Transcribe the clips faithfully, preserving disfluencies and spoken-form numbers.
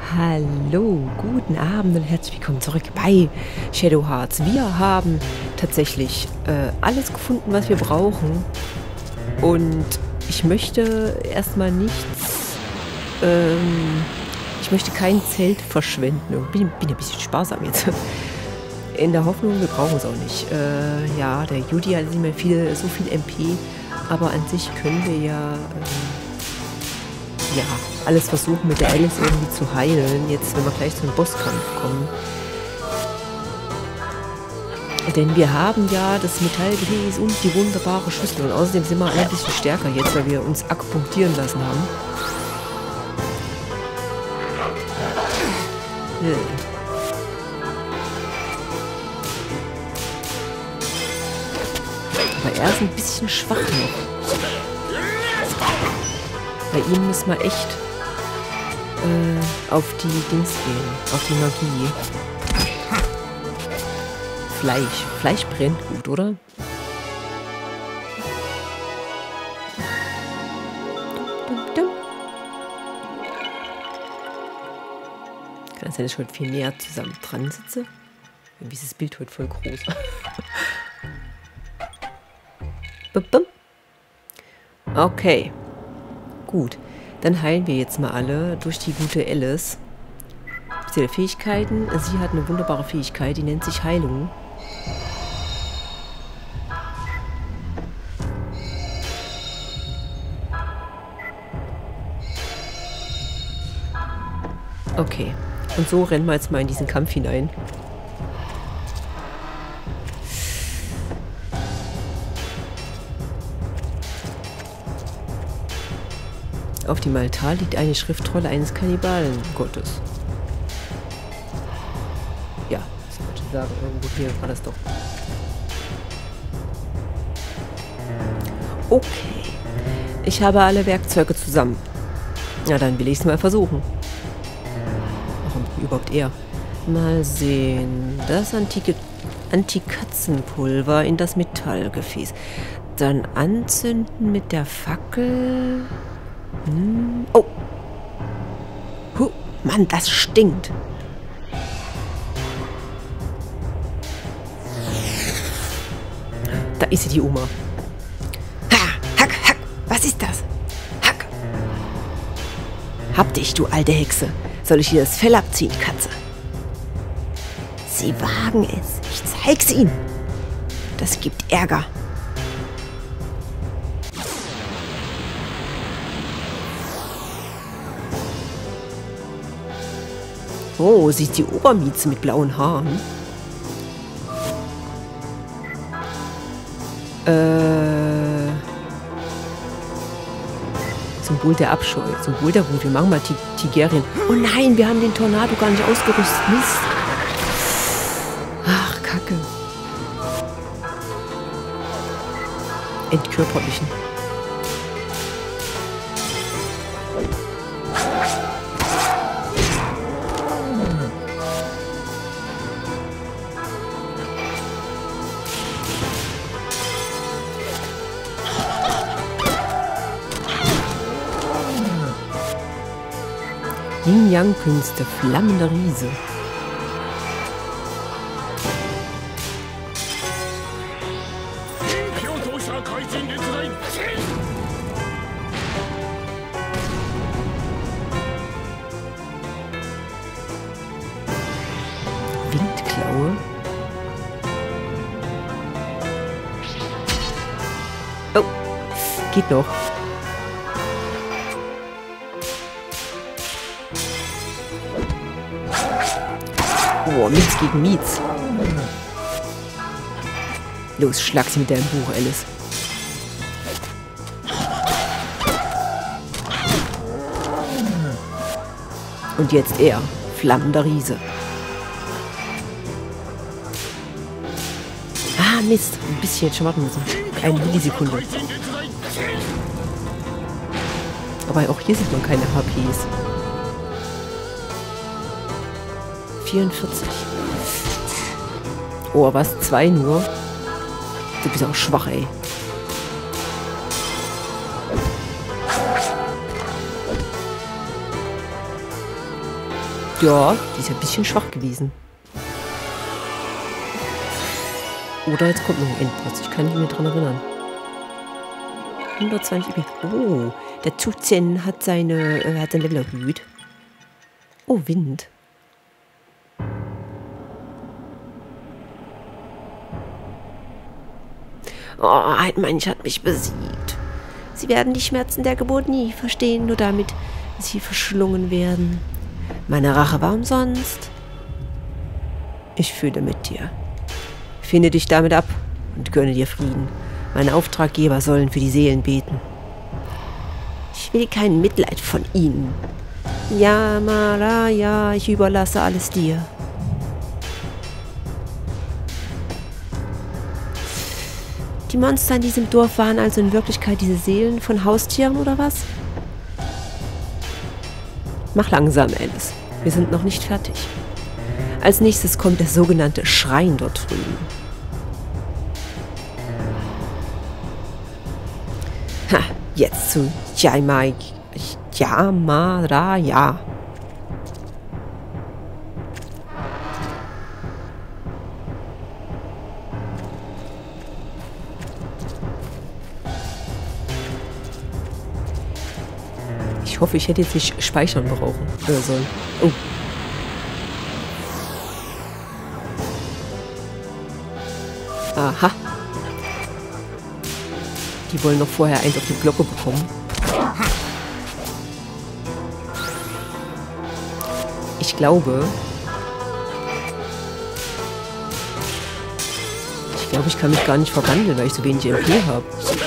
Hallo, guten Abend und herzlich willkommen zurück bei Shadow Hearts. Wir haben tatsächlich äh, alles gefunden, was wir brauchen. Und ich möchte erstmal nichts, ähm, ich möchte kein Zelt verschwenden. Ich bin, bin ein bisschen sparsam jetzt. In der Hoffnung, wir brauchen es auch nicht. Äh, ja, der Judy hat nicht mehr viel, so viel M P, aber an sich können wir ja... Ähm, ja, alles versuchen mit der Alice irgendwie zu heilen. Jetzt, wenn wir gleich zum Bosskampf kommen. Denn wir haben ja das Metallgefäß und die wunderbare Schüssel. Und außerdem sind wir alle ein bisschen stärker jetzt, weil wir uns akupunktieren lassen haben. Ja. Aber er ist ein bisschen schwach noch. Bei ihm müssen wir echt äh, auf die Dings gehen, auf die Magie. Fleisch. Fleisch brennt gut, oder? Kann es sein, dass ich heute viel näher zusammen dran sitze? Irgendwie ist das Bild heute voll groß. Okay. Gut, dann heilen wir jetzt mal alle durch die gute Alice. Spezielle Fähigkeiten. Sie hat eine wunderbare Fähigkeit, die nennt sich Heilung. Okay, und so rennen wir jetzt mal in diesen Kampf hinein. Auf dem Altar liegt eine Schriftrolle eines Kannibalengottes. Ja, das wollte ich sagen. Irgendwo hier war das doch. Okay. Ich habe alle Werkzeuge zusammen. Na, dann will ich es mal versuchen. Warum überhaupt er? Mal sehen. Das antike Antikatzenpulver in das Metallgefäß. Dann anzünden mit der Fackel... Hm. Oh. Huh. Mann, das stinkt. Da ist sie, die Oma. Ha, hack, hack. Was ist das? Hack. Hab dich, du alte Hexe. Soll ich dir das Fell abziehen, Katze? Sie wagen es. Ich zeig's ihnen. Das gibt Ärger. Oh, sie ist die Obermieze mit blauen Haaren. Äh. Symbol der Abscheu. Symbol der Wut. Wir machen mal Tigerien. Oh nein, wir haben den Tornado gar nicht ausgerüstet. Mist. Ach, Kacke. Entkörperlichen. Yin-Yang-Künste, flammender Riese. Windklaue. Oh, geht noch. Oh, Mietz gegen Mietz. Los, schlag sie mit deinem Buch, Alice. Und jetzt er, flammender Riese. Ah, Mist. Ein bisschen jetzt schon warten müssen. Eine Millisekunde. Aber auch hier sieht man keine H Ps. vierundvierzig. Oh, was? Zwei nur? Du bist auch schwach, ey. Ja, die ist ja ein bisschen schwach gewesen. Oder jetzt kommt noch ein Endboss. Ich kann mich nicht mehr dran erinnern. hundertzwanzig E P. Oh, der Tuzen hat seine, äh, hat sein Level erhöht. Oh, Wind. Oh, ein Mensch hat mich besiegt. Sie werden die Schmerzen der Geburt nie verstehen, nur damit sie verschlungen werden. Meine Rache war umsonst. Ich fühle mit dir. Finde dich damit ab und gönne dir Frieden. Meine Auftraggeber sollen für die Seelen beten. Ich will kein Mitleid von ihnen. Ja, Mara, ja, ich überlasse alles dir. Die Monster in diesem Dorf waren also in Wirklichkeit diese Seelen von Haustieren oder was? Mach langsam, Alice. Wir sind noch nicht fertig. Als nächstes kommt der sogenannte Schrein dort drüben. Ha, jetzt zu Yaimai. Yamaraya. Ich hoffe, ich hätte jetzt nicht speichern brauchen oder sollen. Oh. Aha. Die wollen noch vorher eins auf die Glocke bekommen. Ich glaube... Ich glaube, ich kann mich gar nicht verwandeln, weil ich so wenig M P habe.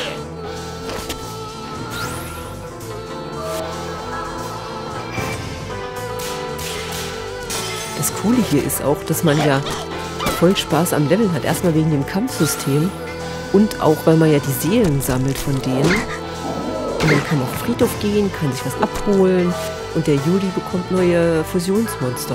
Das Coole hier ist auch, dass man ja voll Spaß am Leveln hat. Erstmal wegen dem Kampfsystem und auch, weil man ja die Seelen sammelt von denen. Und man kann auf den Friedhof gehen, kann sich was abholen und der Juli bekommt neue Fusionsmonster.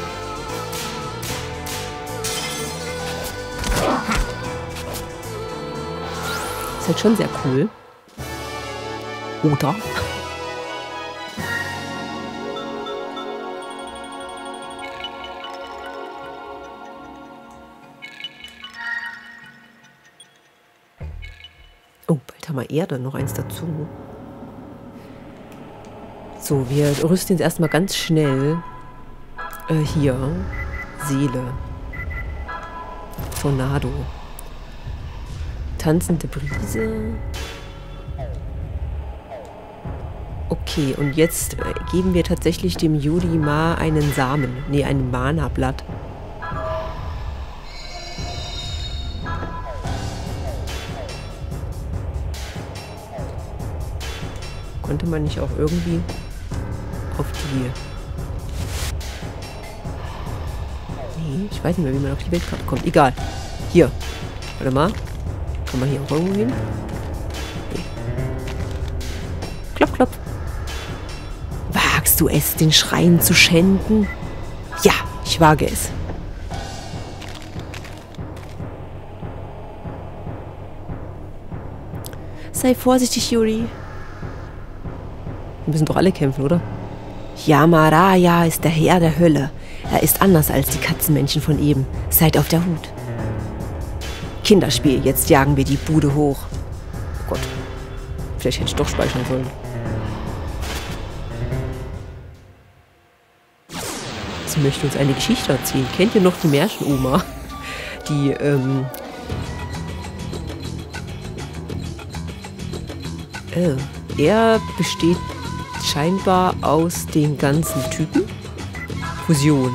Ist halt schon sehr cool. Oder? Oh, bald haben wir Erde, noch eins dazu. So, wir rüsten jetzt erstmal ganz schnell äh, hier. Seele. Tornado. Tanzende Brise. Okay, und jetzt äh, geben wir tatsächlich dem Yuri Ma einen Samen. Ne, ein Mana-Blatt. Konnte man nicht auch irgendwie auf die... Nee, ich weiß nicht mehr, wie man auf die Weltkarte kommt. Egal. Hier. Warte mal. Kann man hier auch irgendwo hin? Nee. Klopp, klopp. Wagst du es, den Schrein zu schänden? Ja, ich wage es. Sei vorsichtig, Yuri. Wir müssen doch alle kämpfen, oder? Yamaraya ist der Herr der Hölle. Er ist anders als die Katzenmännchen von eben. Seid auf der Hut. Kinderspiel, jetzt jagen wir die Bude hoch. Oh Gott. Vielleicht hätte ich doch speichern sollen. Sie möchte uns eine Geschichte erzählen. Kennt ihr noch die Märchenoma? Die, ähm... Oh. Er besteht scheinbar aus den ganzen Typen. Fusion.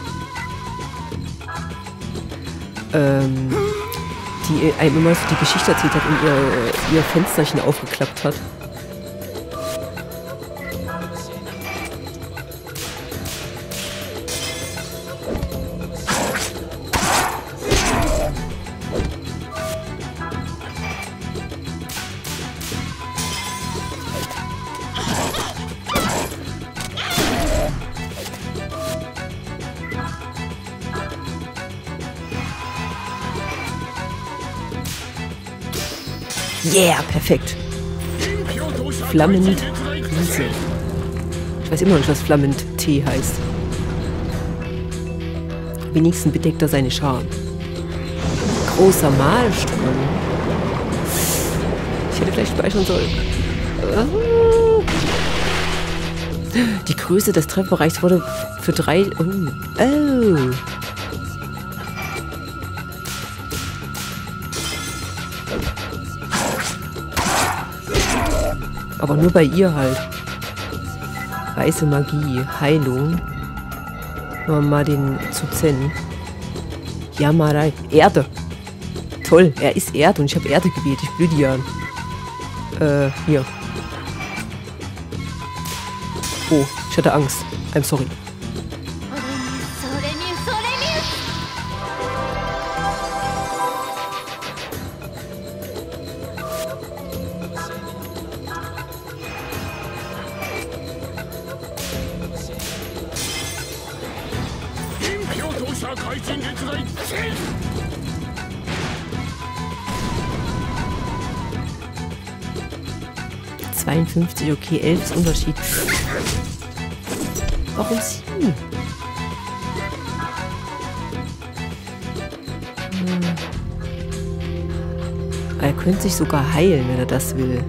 Ähm, die einem immer so die Geschichte erzählt hat und ihr, ihr Fensterchen aufgeklappt hat. Yeah, perfekt. Flammend Riese. Ich weiß immer noch nicht, was Flammend Tee heißt. Wenigstens bedeckt er seine Scham. Großer Malstrom. Ich hätte vielleicht speichern sollen. Die Größe des Treffbereichs wurde für drei... Oh. Oh. Aber nur bei ihr halt. Weiße Magie, Heilung. Machen wir mal den Zuzen. Yamarei. Erde. Toll, er ist Erde und ich habe Erde gewählt. Ich blühe die an. Äh, hier. Oh, ich hatte Angst. I'm sorry. zweiundfünfzig, okay, elf ist Unterschied. Warum sie? Hm. Er könnte sich sogar heilen, wenn er das will.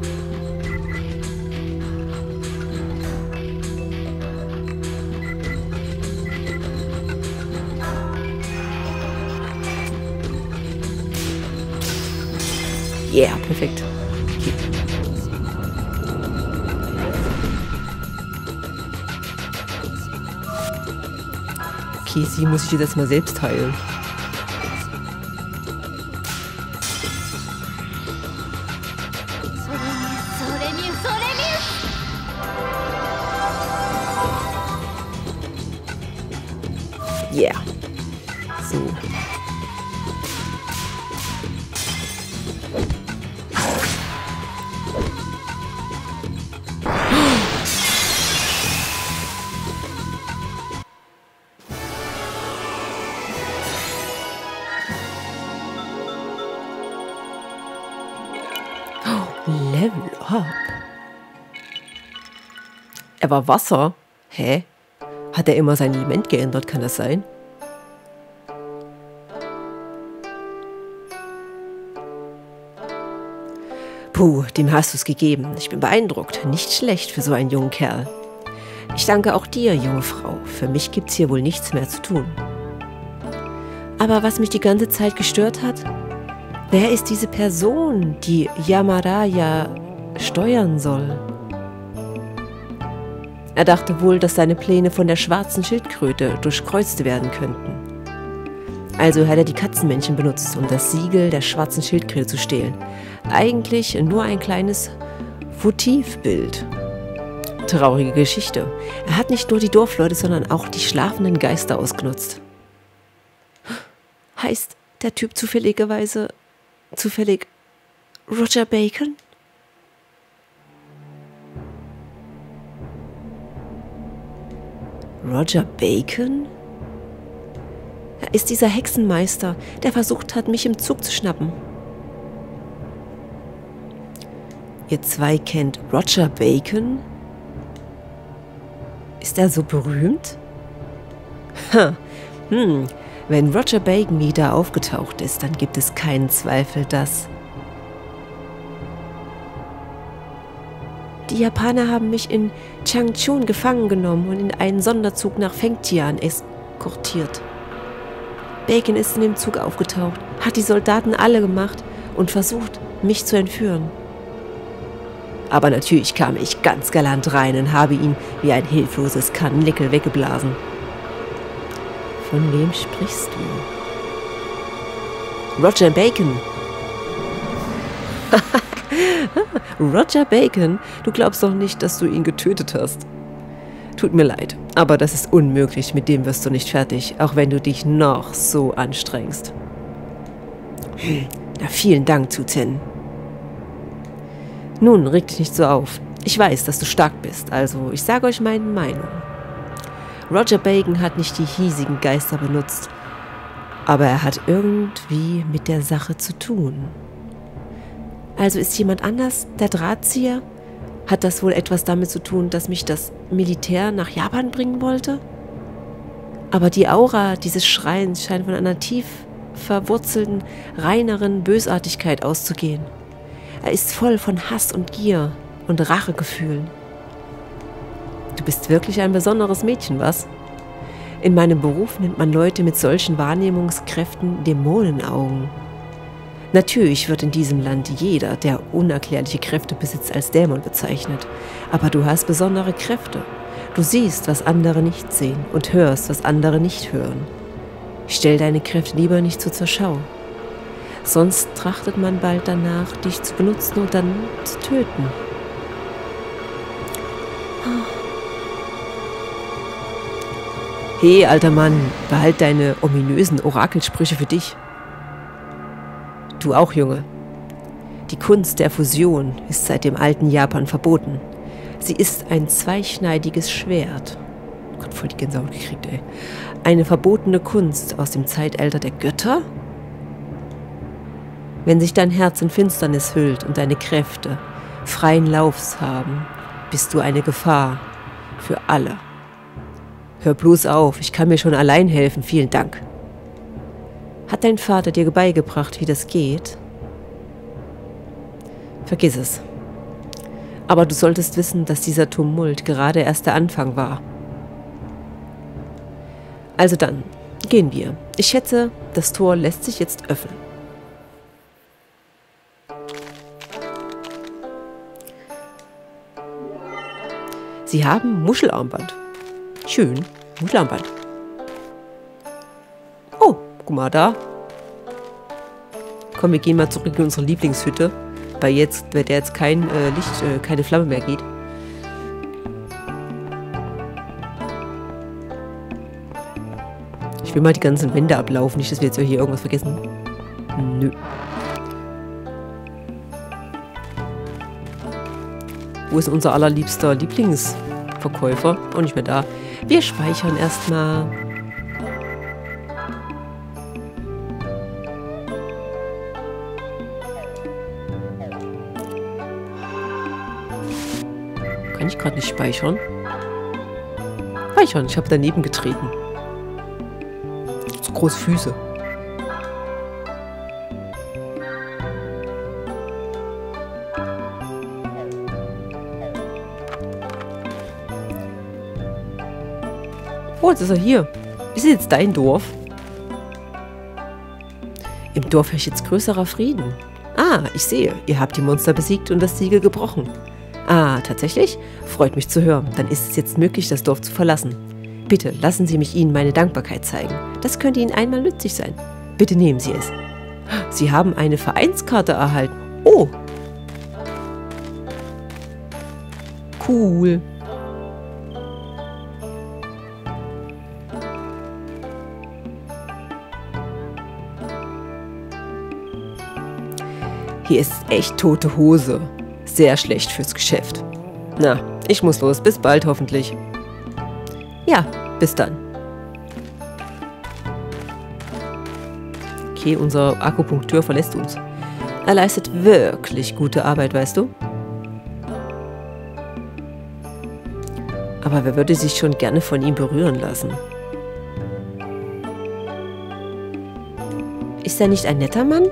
Yeah, perfekt. Okay. Okay, sie muss ich jetzt mal selbst heilen. Yeah. So. Level up. Er war Wasser? Hä? Hat er immer sein Element geändert? Kann das sein? Puh, dem hast du es gegeben. Ich bin beeindruckt. Nicht schlecht für so einen jungen Kerl. Ich danke auch dir, junge Frau. Für mich gibt's hier wohl nichts mehr zu tun. Aber was mich die ganze Zeit gestört hat? Wer ist diese Person, die Yamaraya steuern soll? Er dachte wohl, dass seine Pläne von der schwarzen Schildkröte durchkreuzt werden könnten. Also hat er die Katzenmännchen benutzt, um das Siegel der schwarzen Schildkröte zu stehlen. Eigentlich nur ein kleines Votivbild. Traurige Geschichte. Er hat nicht nur die Dorfleute, sondern auch die schlafenden Geister ausgenutzt. Heißt der Typ zufälligerweise... Zufällig Roger Bacon? Roger Bacon? Er ist dieser Hexenmeister, der versucht hat, mich im Zug zu schnappen. Ihr zwei kennt Roger Bacon? Ist er so berühmt? Ha, hm... Wenn Roger Bacon wieder aufgetaucht ist, dann gibt es keinen Zweifel, dass... Die Japaner haben mich in Changchun gefangen genommen und in einen Sonderzug nach Fengtian eskortiert. Bacon ist in dem Zug aufgetaucht, hat die Soldaten alle gemacht und versucht, mich zu entführen. Aber natürlich kam ich ganz galant rein und habe ihn wie ein hilfloses Karnickel weggeblasen. Von wem sprichst du? Roger Bacon. Roger Bacon? Du glaubst doch nicht, dass du ihn getötet hast. Tut mir leid, aber das ist unmöglich. Mit dem wirst du nicht fertig, auch wenn du dich noch so anstrengst. Na, vielen Dank, Zuzen. Nun, reg dich nicht so auf. Ich weiß, dass du stark bist, also ich sage euch meine Meinung. Roger Bacon hat nicht die hiesigen Geister benutzt, aber er hat irgendwie mit der Sache zu tun. Also ist jemand anders der Drahtzieher? Hat das wohl etwas damit zu tun, dass mich das Militär nach Japan bringen wollte? Aber die Aura dieses Schreins scheint von einer tief verwurzelten, reineren Bösartigkeit auszugehen. Er ist voll von Hass und Gier und Rachegefühlen. Du bist wirklich ein besonderes Mädchen, was? In meinem Beruf nennt man Leute mit solchen Wahrnehmungskräften Dämonenaugen. Natürlich wird in diesem Land jeder, der unerklärliche Kräfte besitzt, als Dämon bezeichnet. Aber du hast besondere Kräfte. Du siehst, was andere nicht sehen und hörst, was andere nicht hören. Stell deine Kräfte lieber nicht so zur Schau. Sonst trachtet man bald danach, dich zu benutzen und dann zu töten. Hey, alter Mann, behalt deine ominösen Orakelsprüche für dich. Du auch, Junge. Die Kunst der Fusion ist seit dem alten Japan verboten. Sie ist ein zweischneidiges Schwert. Gott, voll die Gänsehaut gekriegt, ey. Eine verbotene Kunst aus dem Zeitalter der Götter? Wenn sich dein Herz in Finsternis hüllt und deine Kräfte freien Laufs haben, bist du eine Gefahr für alle. Hör bloß auf, ich kann mir schon allein helfen, vielen Dank. Hat dein Vater dir beigebracht, wie das geht? Vergiss es. Aber du solltest wissen, dass dieser Tumult gerade erst der Anfang war. Also dann, gehen wir. Ich schätze, das Tor lässt sich jetzt öffnen. Sie haben Muschelarmband. Schön, Muschelarmband. Oh, guck mal da. Komm, wir gehen mal zurück in unsere Lieblingshütte, weil jetzt, bei der jetzt kein äh, Licht, äh, keine Flamme mehr geht. Ich will mal die ganzen Wände ablaufen, nicht, dass wir jetzt hier irgendwas vergessen. Nö. Wo ist unser allerliebster Lieblingsverkäufer? Auch nicht mehr da. Wir speichern erstmal. Kann ich gerade nicht speichern? Speichern, ich habe daneben getreten. So große Füße. Oh, jetzt ist er hier. Ist jetzt dein Dorf? Im Dorf herrscht jetzt größerer Frieden. Ah, ich sehe. Ihr habt die Monster besiegt und das Siegel gebrochen. Ah, tatsächlich? Freut mich zu hören. Dann ist es jetzt möglich, das Dorf zu verlassen. Bitte, lassen Sie mich Ihnen meine Dankbarkeit zeigen. Das könnte Ihnen einmal nützlich sein. Bitte nehmen Sie es. Sie haben eine Vereinskarte erhalten. Oh. Cool. Hier ist echt tote Hose. Sehr schlecht fürs Geschäft. Na, ich muss los. Bis bald hoffentlich. Ja, bis dann. Okay, unser Akupunkteur verlässt uns. Er leistet wirklich gute Arbeit, weißt du? Aber wer würde sich schon gerne von ihm berühren lassen? Ist er nicht ein netter Mann?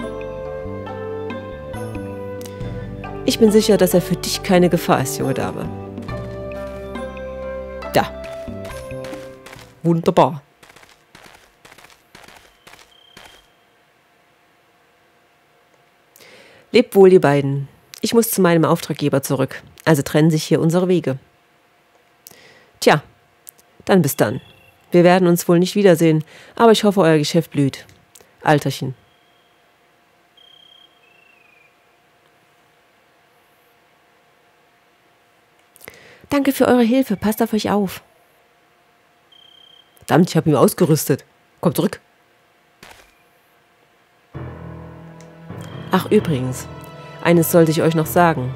Ich bin sicher, dass er für dich keine Gefahr ist, junge Dame. Da. Wunderbar. Lebt wohl, ihr beiden. Ich muss zu meinem Auftraggeber zurück. Also trennen sich hier unsere Wege. Tja, dann bis dann. Wir werden uns wohl nicht wiedersehen, aber ich hoffe, euer Geschäft blüht. Alterchen. Danke für eure Hilfe. Passt auf euch auf. Verdammt, ich habe ihn ausgerüstet. Kommt zurück. Ach, übrigens. Eines sollte ich euch noch sagen.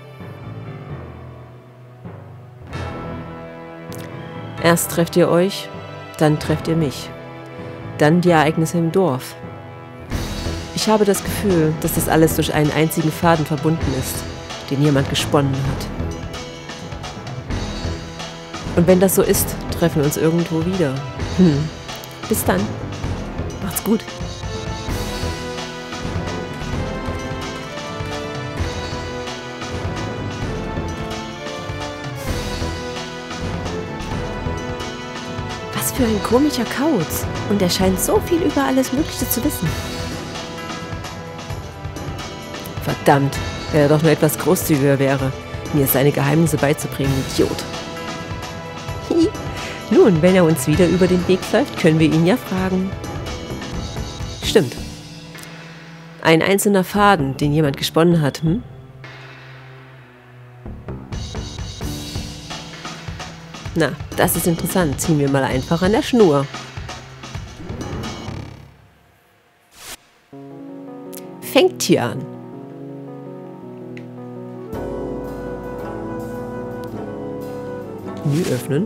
Erst trefft ihr euch, dann trefft ihr mich. Dann die Ereignisse im Dorf. Ich habe das Gefühl, dass das alles durch einen einzigen Faden verbunden ist, den jemand gesponnen hat. Und wenn das so ist, treffen uns irgendwo wieder. Hm. Bis dann. Macht's gut. Was für ein komischer Kauz. Und er scheint so viel über alles Mögliche zu wissen. Verdammt, wenn er doch nur etwas großzügiger wäre, mir seine Geheimnisse beizubringen, Idiot. Nun, wenn er uns wieder über den Weg läuft, können wir ihn ja fragen. Stimmt. Ein einzelner Faden, den jemand gesponnen hat, hm? Na, das ist interessant. Ziehen wir mal einfach an der Schnur. Fängt hier an. Menü öffnen.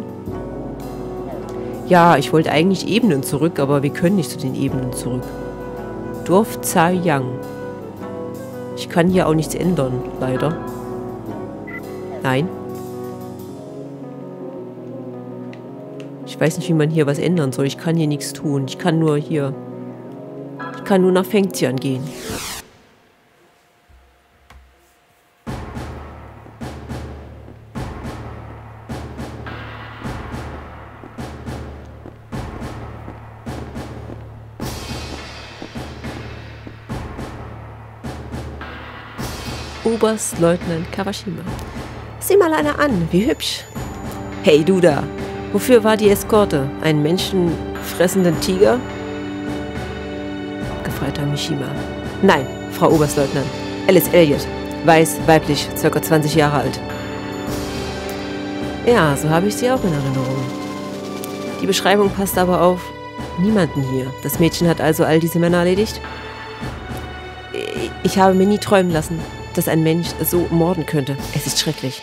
Ja, ich wollte eigentlich Ebenen zurück, aber wir können nicht zu den Ebenen zurück. Dorf Zhaoyang. Ich kann hier auch nichts ändern, leider. Nein. Ich weiß nicht, wie man hier was ändern soll. Ich kann hier nichts tun. Ich kann nur hier... Ich kann nur nach Fengtian gehen. Oberstleutnant Kawashima. Sieh mal einer an, wie hübsch. Hey, du da. Wofür war die Eskorte? Einen menschenfressenden Tiger? Gefreiter Mishima. Nein, Frau Oberstleutnant. Alice Elliot. Weiß, weiblich, ca. zwanzig Jahre alt. Ja, so habe ich sie auch in Erinnerung. Die Beschreibung passt aber auf niemanden hier. Das Mädchen hat also all diese Männer erledigt? Ich habe mir nie träumen lassen, dass ein Mensch so morden könnte. Es ist schrecklich.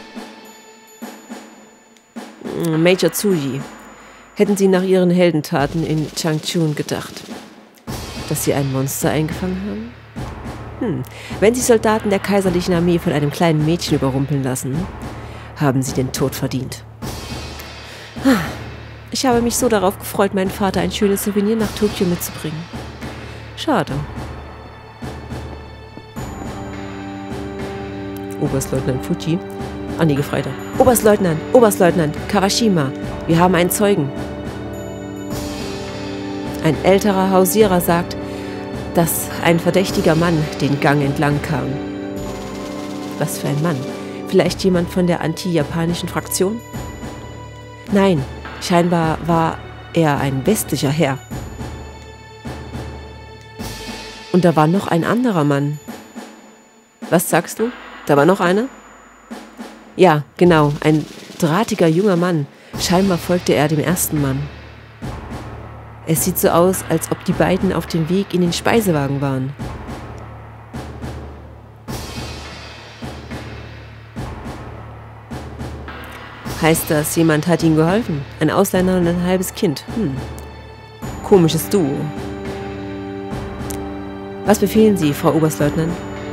Major Tsuji, hätten Sie nach Ihren Heldentaten in Changchun gedacht, dass Sie ein Monster eingefangen haben? Hm. Wenn Sie Soldaten der kaiserlichen Armee von einem kleinen Mädchen überrumpeln lassen, haben Sie den Tod verdient. Ich habe mich so darauf gefreut, meinen Vater ein schönes Souvenir nach Tokio mitzubringen. Schade. Oberstleutnant Fuji. Ah, nee, Gefreiter. Oberstleutnant, Oberstleutnant Kawashima, wir haben einen Zeugen. Ein älterer Hausierer sagt, dass ein verdächtiger Mann den Gang entlang kam. Was für ein Mann? Vielleicht jemand von der anti-japanischen Fraktion? Nein, scheinbar war er ein westlicher Herr. Und da war noch ein anderer Mann. Was sagst du? Da war noch einer? Ja, genau, ein drahtiger junger Mann. Scheinbar folgte er dem ersten Mann. Es sieht so aus, als ob die beiden auf dem Weg in den Speisewagen waren. Heißt das, jemand hat ihnen geholfen? Ein Ausländer und ein halbes Kind. Hm. Komisches Duo. Was befehlen Sie, Frau Oberstleutnant?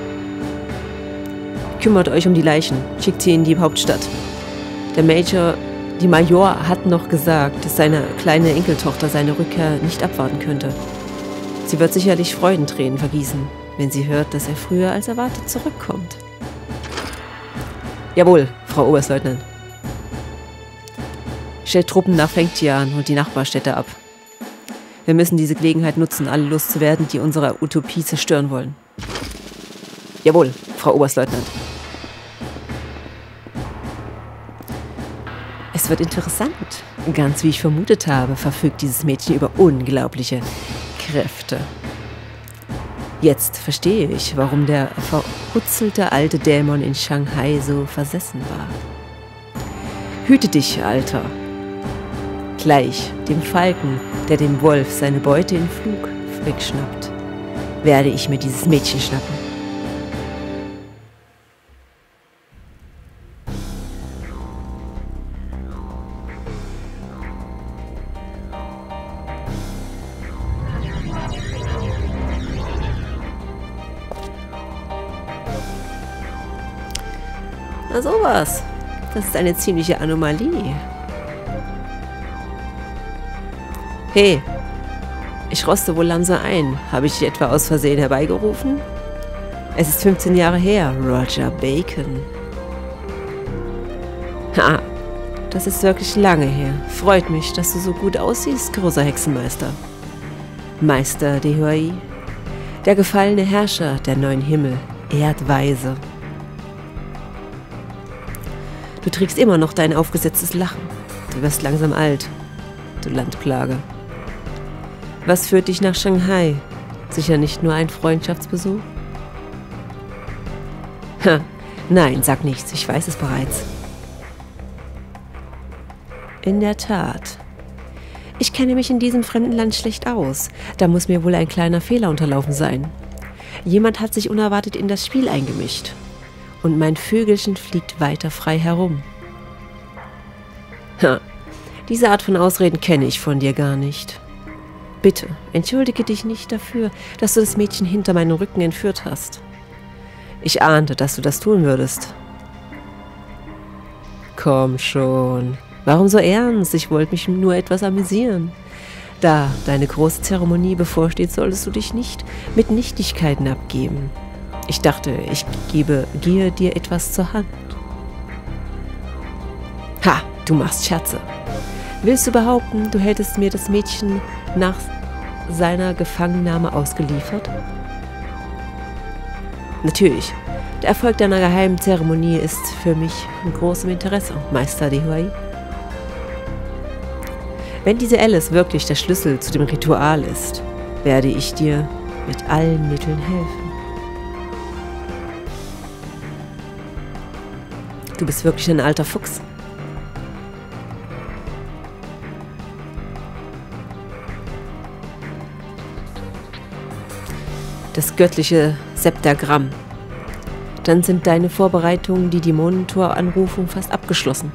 Kümmert euch um die Leichen, schickt sie in die Hauptstadt. Der Major, die Major hat noch gesagt, dass seine kleine Enkeltochter seine Rückkehr nicht abwarten könnte. Sie wird sicherlich Freudentränen vergießen, wenn sie hört, dass er früher als erwartet zurückkommt. Jawohl, Frau Oberstleutnant. Stellt Truppen nach Fengtian und die Nachbarstädte ab. Wir müssen diese Gelegenheit nutzen, alle loszuwerden, die unsere Utopie zerstören wollen. Jawohl, Frau Oberstleutnant. Es wird interessant. Ganz wie ich vermutet habe, verfügt dieses Mädchen über unglaubliche Kräfte. Jetzt verstehe ich, warum der verhutzelte alte Dämon in Shanghai so versessen war. Hüte dich, Alter. Gleich dem Falken, der dem Wolf seine Beute im Flug wegschnappt, werde ich mir dieses Mädchen schnappen. Na sowas. Das ist eine ziemliche Anomalie. Hey, ich roste wohl langsam ein. Habe ich dich etwa aus Versehen herbeigerufen? Es ist fünfzehn Jahre her, Roger Bacon. Ha, das ist wirklich lange her. Freut mich, dass du so gut aussiehst, großer Hexenmeister. Meister Dehuai, der gefallene Herrscher der neuen Himmel, Erdweise. Du trägst immer noch dein aufgesetztes Lachen. Du wirst langsam alt, du Landplage. Was führt dich nach Shanghai? Sicher nicht nur ein Freundschaftsbesuch? Ha, nein, sag nichts, ich weiß es bereits. In der Tat. Ich kenne mich in diesem fremden Land schlecht aus. Da muss mir wohl ein kleiner Fehler unterlaufen sein. Jemand hat sich unerwartet in das Spiel eingemischt. Und mein Vögelchen fliegt weiter frei herum. Ha, diese Art von Ausreden kenne ich von dir gar nicht. Bitte, entschuldige dich nicht dafür, dass du das Mädchen hinter meinem Rücken entführt hast. Ich ahnte, dass du das tun würdest. Komm schon. Warum so ernst? Ich wollte mich nur etwas amüsieren. Da deine große Zeremonie bevorsteht, solltest du dich nicht mit Nichtigkeiten abgeben. Ich dachte, ich gebe, gehe dir etwas zur Hand. Ha, du machst Scherze. Willst du behaupten, du hättest mir das Mädchen nach seiner Gefangennahme ausgeliefert? Natürlich. Der Erfolg deiner geheimen Zeremonie ist für mich von großem Interesse, Meister Dehuai. Wenn diese Alice wirklich der Schlüssel zu dem Ritual ist, werde ich dir mit allen Mitteln helfen. Du bist wirklich ein alter Fuchs. Das göttliche Septagramm. Dann sind deine Vorbereitungen, die Dämonentor-Anrufung fast abgeschlossen.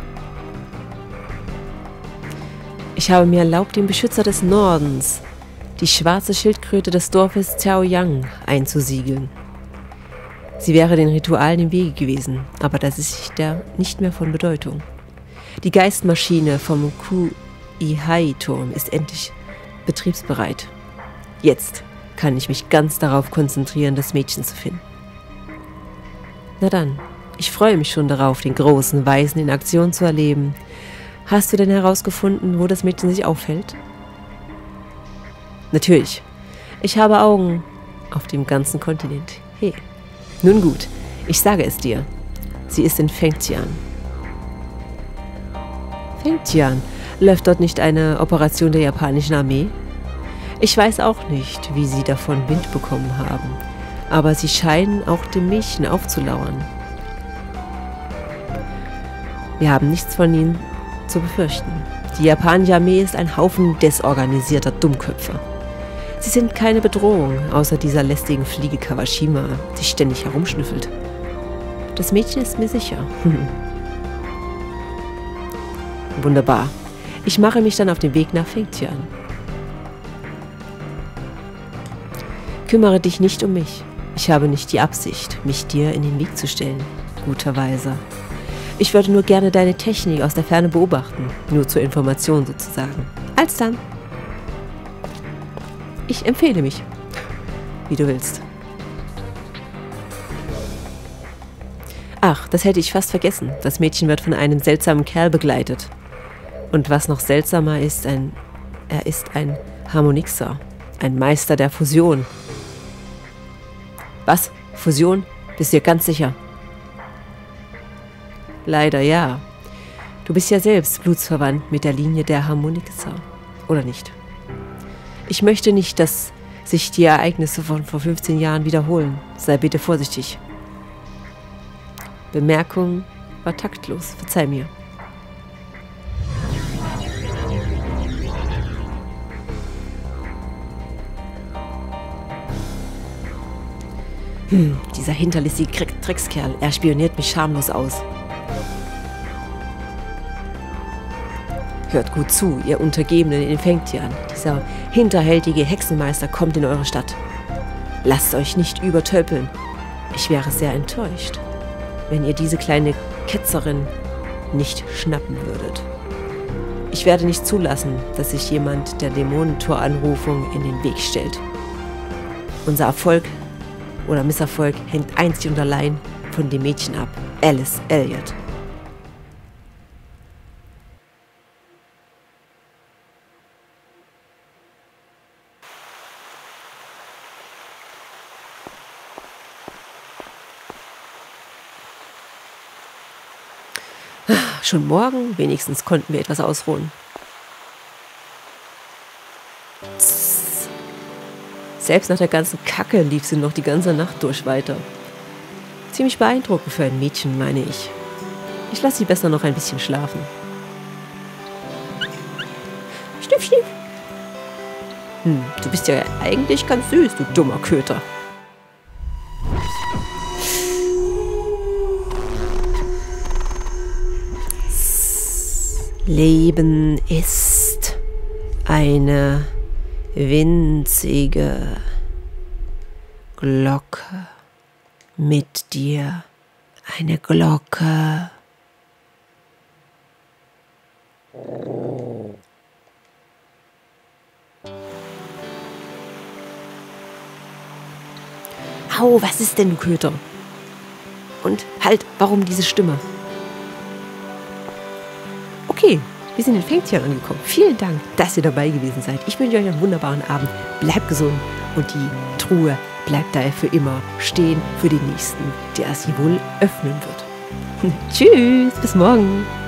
Ich habe mir erlaubt, den Beschützer des Nordens, die schwarze Schildkröte des Dorfes Xiaoyang, einzusiegeln. Sie wäre den Ritualen im Wege gewesen, aber das ist der nicht mehr von Bedeutung. Die Geistmaschine vom Ku-I-Hai-Turm ist endlich betriebsbereit. Jetzt kann ich mich ganz darauf konzentrieren, das Mädchen zu finden. Na dann, ich freue mich schon darauf, den großen Weisen in Aktion zu erleben. Hast du denn herausgefunden, wo das Mädchen sich aufhält? Natürlich. Ich habe Augen auf dem ganzen Kontinent. Hey. Nun gut, ich sage es dir. Sie ist in Fengtian. Fengtian? Läuft dort nicht eine Operation der japanischen Armee? Ich weiß auch nicht, wie sie davon Wind bekommen haben. Aber sie scheinen auch dem Mädchen aufzulauern. Wir haben nichts von ihnen zu befürchten. Die japanische Armee ist ein Haufen desorganisierter Dummköpfe. Sie sind keine Bedrohung, außer dieser lästigen Fliege Kawashima, die ständig herumschnüffelt. Das Mädchen ist mir sicher. Wunderbar. Ich mache mich dann auf den Weg nach Fengtian. Kümmere dich nicht um mich. Ich habe nicht die Absicht, mich dir in den Weg zu stellen, guter Weiser. Ich würde nur gerne deine Technik aus der Ferne beobachten, nur zur Information sozusagen. Als dann. Ich empfehle mich, wie du willst. Ach, das hätte ich fast vergessen. Das Mädchen wird von einem seltsamen Kerl begleitet. Und was noch seltsamer ist, ein, er ist ein Harmonixer, ein Meister der Fusion. Was? Fusion? Bist du dir ganz sicher? Leider ja. Du bist ja selbst blutsverwandt mit der Linie der Harmonixer, oder nicht? Ich möchte nicht, dass sich die Ereignisse von vor fünfzehn Jahren wiederholen. Sei bitte vorsichtig. Bemerkung war taktlos. Verzeih mir. Hm, dieser hinterlistige Dreckskerl. Er spioniert mich schamlos aus. Hört gut zu, ihr Untergebenen in Fengtian. Dieser hinterhältige Hexenmeister kommt in eure Stadt. Lasst euch nicht übertölpeln. Ich wäre sehr enttäuscht, wenn ihr diese kleine Ketzerin nicht schnappen würdet. Ich werde nicht zulassen, dass sich jemand der Dämonentoranrufung in den Weg stellt. Unser Erfolg oder Misserfolg hängt einzig und allein von dem Mädchen ab, Alice Elliot. Schon morgen, wenigstens konnten wir etwas ausruhen. Tss. Selbst nach der ganzen Kacke lief sie noch die ganze Nacht durch weiter. Ziemlich beeindruckend für ein Mädchen, meine ich. Ich lasse sie besser noch ein bisschen schlafen. Schniff, schniff. Hm, du bist ja eigentlich ganz süß, du dummer Köter. Leben ist eine winzige Glocke. Mit dir eine Glocke. Au, was ist denn, du Köter? Und halt, warum diese Stimme? Okay, wir sind in Fengtian angekommen. Vielen Dank, dass ihr dabei gewesen seid. Ich wünsche euch einen wunderbaren Abend. Bleibt gesund und die Truhe bleibt daher für immer stehen für den Nächsten, der sie wohl öffnen wird. Tschüss, bis morgen.